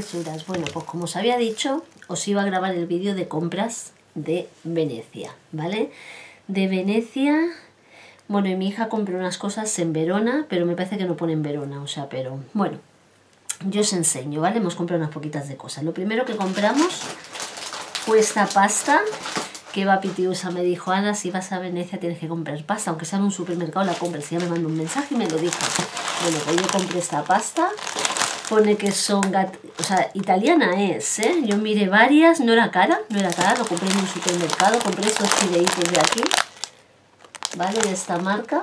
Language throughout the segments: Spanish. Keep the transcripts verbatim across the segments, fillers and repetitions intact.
presuras. Bueno, pues como os había dicho, os iba a grabar el vídeo de compras de Venecia, ¿vale? De Venecia... Bueno, y mi hija compró unas cosas en Verona, pero me parece que no pone en Verona, o sea, pero... Bueno, yo os enseño, ¿vale? Hemos comprado unas poquitas de cosas. Lo primero que compramos fue esta pasta, que va Pitiusa, me dijo, Ana, si vas a Venecia tienes que comprar pasta, aunque sea en un supermercado la compras. Y ya me mandó un mensaje y me lo dijo. Bueno, pues yo compré esta pasta. Pone que son, gat... o sea, italiana es, ¿eh? Yo miré varias, no era cara, no era cara, lo compré en un supermercado, compré estos fideitos de aquí, ¿vale? De esta marca.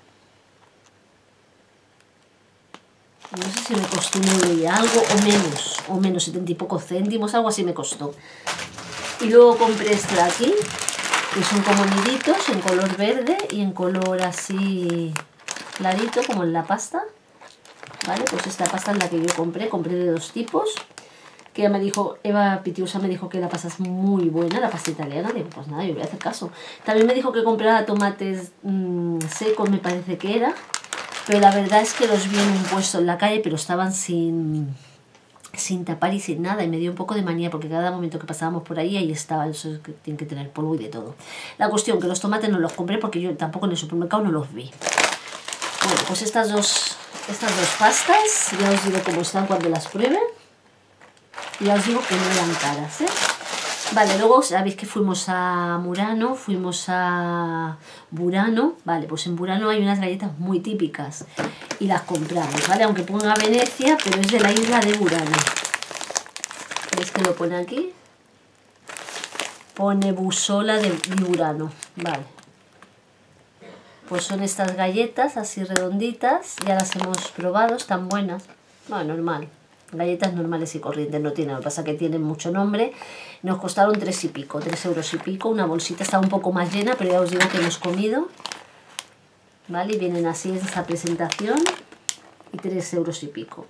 No sé si me costó un euro y algo, o menos, o menos, setenta y pocos céntimos, algo así me costó. Y luego compré este de aquí, que son como niditos en color verde y en color así clarito, como en la pasta. Vale, pues esta pasta es la que yo compré, compré de dos tipos, que ella me dijo, Eva Pitiusa me dijo que la pasta es muy buena, la pasta italiana. Digo, pues nada, yo voy a hacer caso. También me dijo que comprara tomates mmm, secos, me parece que era, pero la verdad es que los vi en un puesto en la calle, pero estaban sin, sin tapar y sin nada, y me dio un poco de manía, porque cada momento que pasábamos por ahí, ahí estaban, eso que tienen que tener polvo y de todo. La cuestión, que los tomates no los compré, porque yo tampoco en el supermercado no los vi. Bueno, pues estas dos... Estas dos pastas, ya os digo cómo están cuando las pruebe. Y ya os digo que no eran caras, ¿eh? Vale, luego sabéis que fuimos a Murano, fuimos a Burano. Vale, pues en Burano hay unas galletas muy típicas y las compramos, ¿vale? Aunque ponga Venecia, pero es de la isla de Burano. ¿Veis que lo pone aquí? Pone Busola de Burano, vale. Pues son estas galletas así redonditas, ya las hemos probado, están buenas. Bueno, normal, galletas normales y corrientes no tienen, lo que pasa es que tienen mucho nombre. Nos costaron tres y pico, tres euros y pico, una bolsita está un poco más llena, pero ya os digo que hemos comido. Vale, y vienen así en esta presentación y tres euros y pico.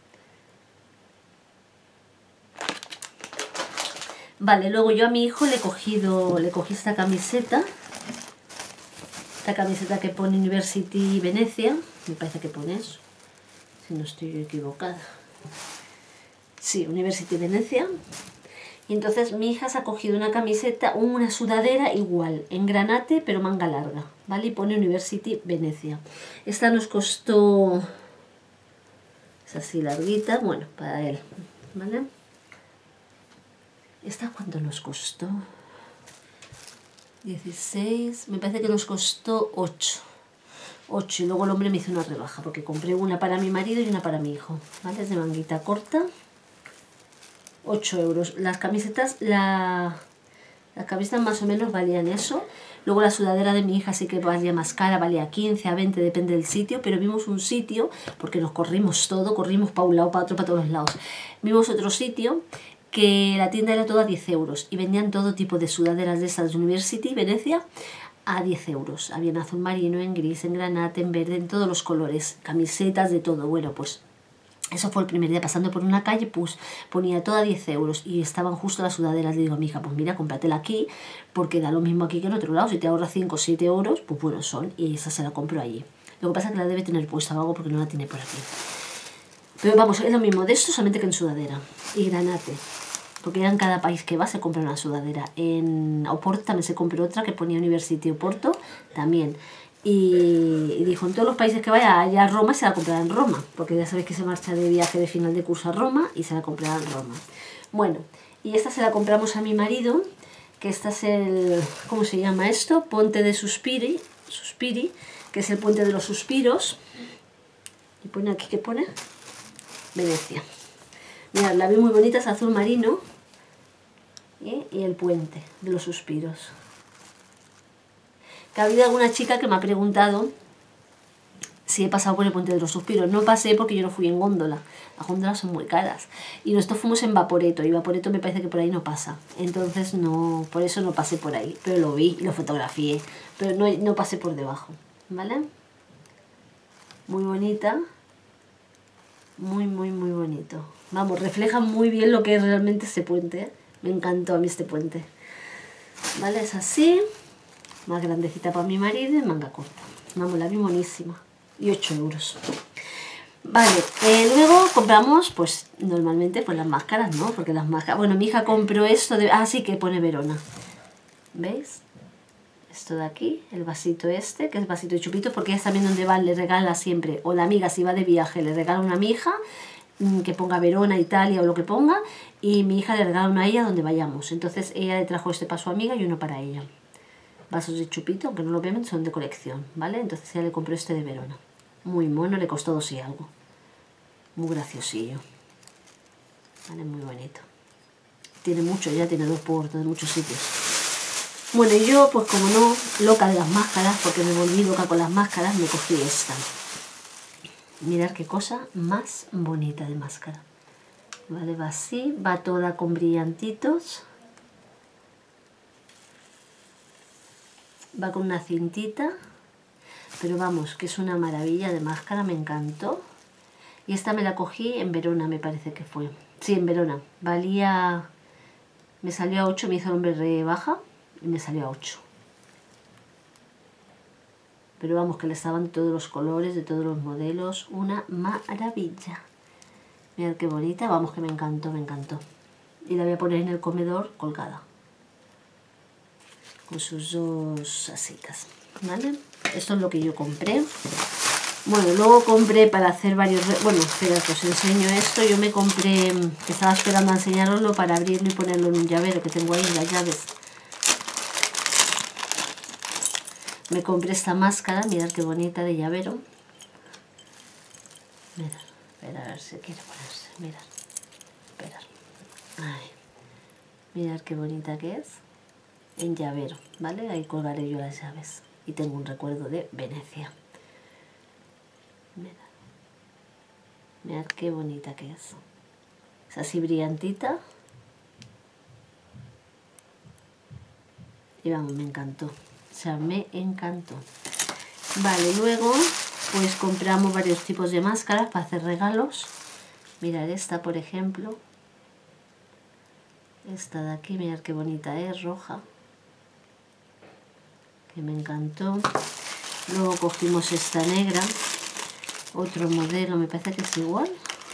Vale, luego yo a mi hijo le he cogido, le cogí esta camiseta. Esta camiseta que pone University Venecia, me parece que pone eso, si no estoy equivocada. Sí, University Venecia. Y entonces mi hija se ha cogido una camiseta, una sudadera igual, en granate, pero manga larga, ¿vale? Y pone University Venecia. Esta nos costó, es así larguita, bueno, para él, ¿vale? ¿Esta cuánto nos costó? dieciséis, me parece que nos costó ocho. ocho y luego el hombre me hizo una rebaja porque compré una para mi marido y una para mi hijo, ¿vale? Es de manguita corta. ocho euros. Las camisetas, la, las camisetas más o menos valían eso. Luego la sudadera de mi hija sí que valía más cara, valía quince a veinte, depende del sitio, pero vimos un sitio, porque nos corrimos todo, corrimos para un lado, para otro, para todos los lados. Vimos otro sitio que la tienda era toda a diez euros y vendían todo tipo de sudaderas de estas de University Venecia a diez euros. Había en azul marino, en gris, en granate, en verde, en todos los colores, camisetas, de todo. Bueno, pues eso fue el primer día pasando por una calle, pues ponía toda a diez euros y estaban justo las sudaderas. Le digo a mi hija, pues mira, cómpratela aquí porque da lo mismo aquí que en otro lado. Si te ahorras cinco o siete euros, pues bueno son, y esa se la compro allí. Lo que pasa es que la debe tener puesta o algo porque no la tiene por aquí. Pero vamos, es lo mismo de esto, solamente que en sudadera y granate. Porque ya en cada país que va se compra una sudadera. En Oporto también se compró otra que ponía University Oporto también. Y, y dijo, en todos los países que vaya allá a Roma se la comprará en Roma. Porque ya sabéis que se marcha de viaje de final de curso a Roma y se la comprará en Roma. Bueno, y esta se la compramos a mi marido, que esta es el, ¿cómo se llama esto? Ponte de Suspiri, Suspiri, que es el puente de los suspiros. Y pone aquí, ¿qué pone? Venecia. Mirad, la vi muy bonita, es azul marino. ¿Eh? Y el puente de los suspiros. Que ha habido alguna chica que me ha preguntado si he pasado por el puente de los suspiros. No pasé porque yo no fui en góndola. Las góndolas son muy caras. Y nosotros fuimos en Vaporetto. Y Vaporetto me parece que por ahí no pasa. Entonces no, por eso no pasé por ahí. Pero lo vi y lo fotografié. Pero no, no pasé por debajo. ¿Vale? Muy bonita. Muy, muy, muy bonito. Vamos, refleja muy bien lo que es realmente este puente, ¿eh? Me encantó a mí este puente. Vale, es así. Más grandecita para mi marido y manga corta. Vamos, la vi buenísima. Y ocho euros. Vale, eh, luego compramos, pues normalmente pues las máscaras, ¿no? Porque las máscaras... Bueno, mi hija compró esto de... Ah, sí, que pone Verona. ¿Veis? Esto de aquí, el vasito este, que es vasito de chupitos, porque ella también donde va le regala siempre, o la amiga si va de viaje le regala una amiga que ponga Verona, Italia o lo que ponga, y mi hija le regala una a ella donde vayamos. Entonces ella le trajo este para su amiga y uno para ella. Vasos de chupito, aunque no lo vean, son de colección, ¿vale? Entonces ella le compró este de Verona. Muy mono, le costó dos y algo. Muy graciosillo. Vale, muy bonito. Tiene mucho, ya tiene dos puertos de muchos sitios. Bueno, y yo, pues como no, loca de las máscaras, porque me volví loca con las máscaras, me cogí esta. Mirad qué cosa más bonita de máscara. Vale, va así, va toda con brillantitos. Va con una cintita. Pero vamos, que es una maravilla de máscara, me encantó. Y esta me la cogí en Verona, me parece que fue. Sí, en Verona. Valía... Me salió a ocho, me hizo el hombre rebaja y me salió a ocho. Pero vamos, que le estaban de todos los colores, de todos los modelos. Una maravilla. Mirad qué bonita. Vamos, que me encantó, me encantó. Y la voy a poner en el comedor colgada. Con sus dos asitas. ¿Vale? Esto es lo que yo compré. Bueno, luego compré para hacer varios... Bueno, espera, que os enseño esto. Yo me compré... Estaba esperando a enseñaroslo para abrirlo y ponerlo en un llavero que tengo ahí, las llaves. Me compré esta máscara, mirad qué bonita de llavero. Mirad, espera, a ver si quiere ponerse. Mirad, esperad. Ay, mirad qué bonita que es. En llavero, ¿vale? Ahí colgaré yo las llaves. Y tengo un recuerdo de Venecia. Mirad. Mirad qué bonita que es. Es así brillantita. Y vamos, me encantó. O sea, me encantó. Vale, luego pues compramos varios tipos de máscaras para hacer regalos. Mirad esta, por ejemplo. Esta de aquí, mirad qué bonita es, roja. Que me encantó. Luego cogimos esta negra. Otro modelo, me parece que es igual.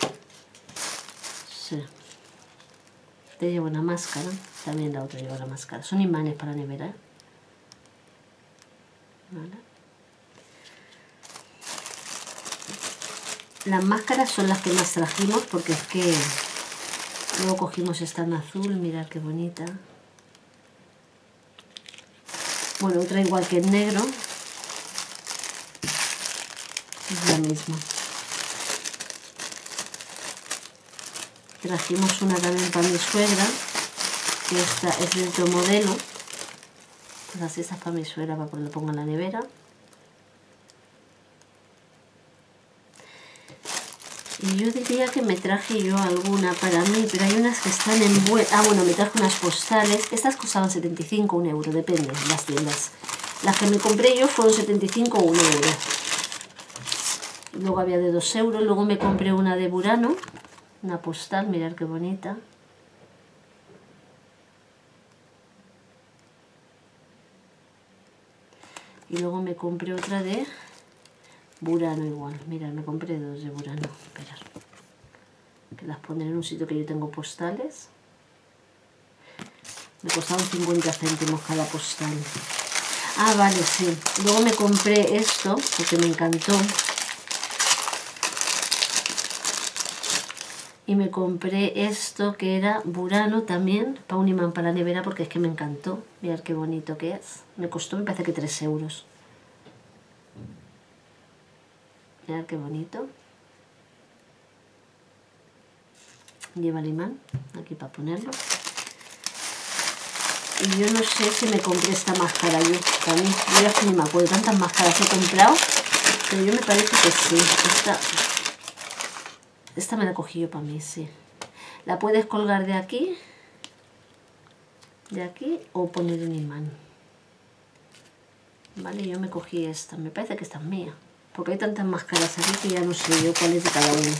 Sí. Te lleva una máscara. También la otra lleva la máscara. Son imanes para la nevera. ¿Vale? Las máscaras son las que más trajimos porque es que luego cogimos esta en azul, mirad qué bonita. Bueno, otra igual que en negro. Es la misma. Trajimos una también para mi suegra, que esta es de otro modelo. Pues así esta es para mi suegra, para que la ponga en la nevera. Y yo diría que me traje yo alguna para mí, pero hay unas que están en buen... Ah, bueno, me traje unas postales. Estas costaban setenta y cinco, un euro, depende de las tiendas. Las que me compré yo fueron setenta y cinco, un euro. Luego había de dos euros. Luego me compré una de Burano. Una postal, mirad qué bonita. Y luego me compré otra de Burano igual. Mirad, me compré dos de Burano. Esperad. Que las pondré en un sitio que yo tengo postales. Me costaron cincuenta céntimos cada postal. Ah, vale, sí. Luego me compré esto, porque me encantó. Y me compré esto que era Burano también, para un imán para la nevera, porque es que me encantó. Mirad qué bonito que es. Me costó, me parece que tres euros. Mirad qué bonito. Lleva el imán aquí para ponerlo. Y yo no sé si me compré esta máscara yo también. Yo ya ni me acuerdo, tantas máscaras he comprado, pero yo me parece que sí. Esta, esta me la cogí yo para mí, sí. La puedes colgar de aquí, de aquí, o poner un imán. Vale, yo me cogí esta. Me parece que esta es mía, porque hay tantas máscaras aquí que ya no sé yo cuál es de cada uno.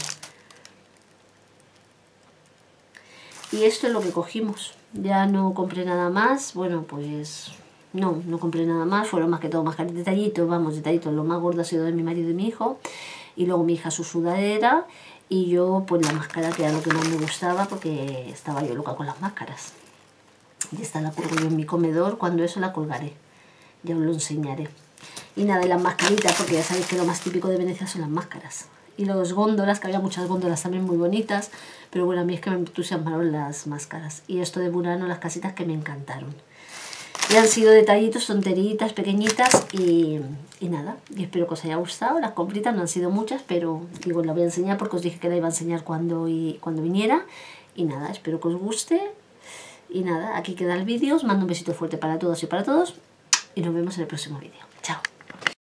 Y esto es lo que cogimos. Ya no compré nada más. Bueno, pues no, no compré nada más. Fueron más que todo más detallitos, vamos, detallitos. Lo más gordo ha sido de mi marido y mi hijo. y luego mi hija su sudadera y yo pues la máscara, que era lo que más me gustaba porque estaba yo loca con las máscaras. Y esta la cuelgo yo en mi comedor, cuando eso la colgaré, ya os lo enseñaré. Y nada, y las mascaritas, porque ya sabéis que lo más típico de Venecia son las máscaras. Y los góndolas, que había muchas góndolas también muy bonitas, pero bueno, a mí es que me entusiasmaron las máscaras. Y esto de Burano, las casitas que me encantaron. Y han sido detallitos, tonteritas, pequeñitas y, y nada. Y espero que os haya gustado. Las compritas no han sido muchas, pero digo, la voy a enseñar porque os dije que la iba a enseñar cuando, y, cuando viniera. Y nada, espero que os guste. Y nada, aquí queda el vídeo. Os mando un besito fuerte para todos y para todos. Y nos vemos en el próximo vídeo. Chao.